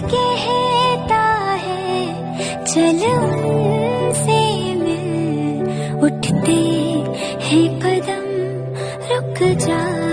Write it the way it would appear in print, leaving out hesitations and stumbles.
कहता है चल उनसे मिल, उठते हैं कदम रुक जा।